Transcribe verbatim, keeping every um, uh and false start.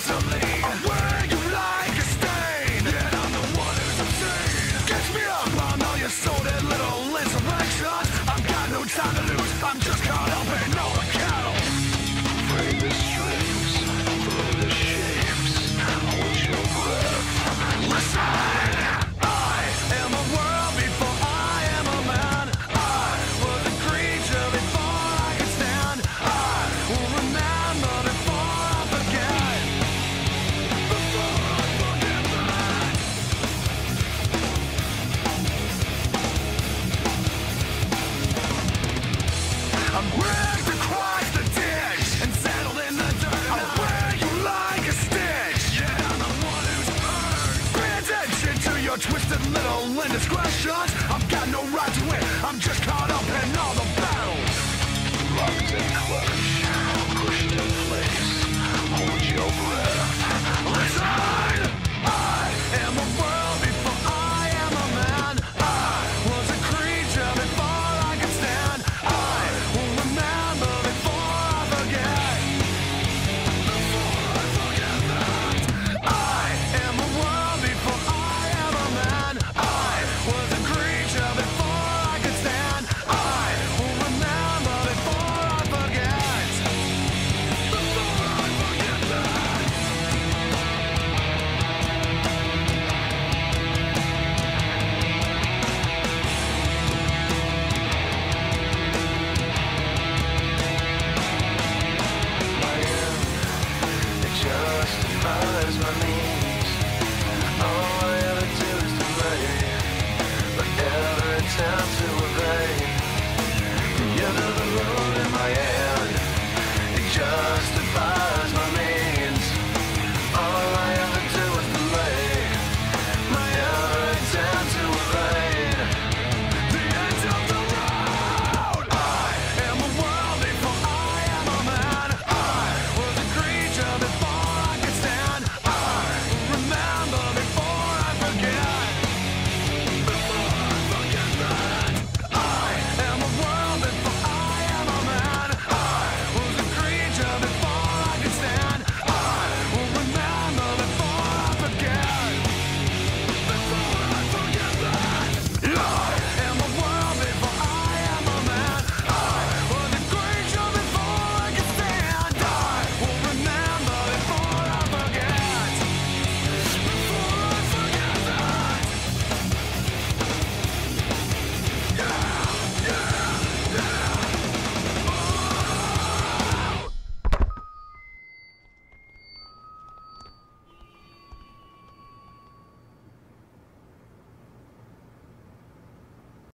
gasoline. I wear you like a stain, yet I'm the one who's obscene. Catch me up on all your sordid little insurrections. I've got no time to lose, I'm just caught up in all the cattle. Free the strings, through the shapes, hold your breath. Listen, I am a world before I am a man. I was a creature before I could stand. I will remember before I forget. Before I forget that. I'm rigged to cross the ditch and settled in the dirt. I'll wear you like a stitch. Yeah, I'm the one who's hurt. Pay attention to your twisted little indiscretions. I've got no right to it. I'm just caught up in all the battles. Locked in clutch, pushed in place, hold your breath. Listen, I am a world before I am a man. I was a creature before I could stand. I will remember before I forget. Before I forget that. I am a world before I am a man. I was a creature before I could stand. I will remember before I forget. Before I forget that. My end, it justifies my means.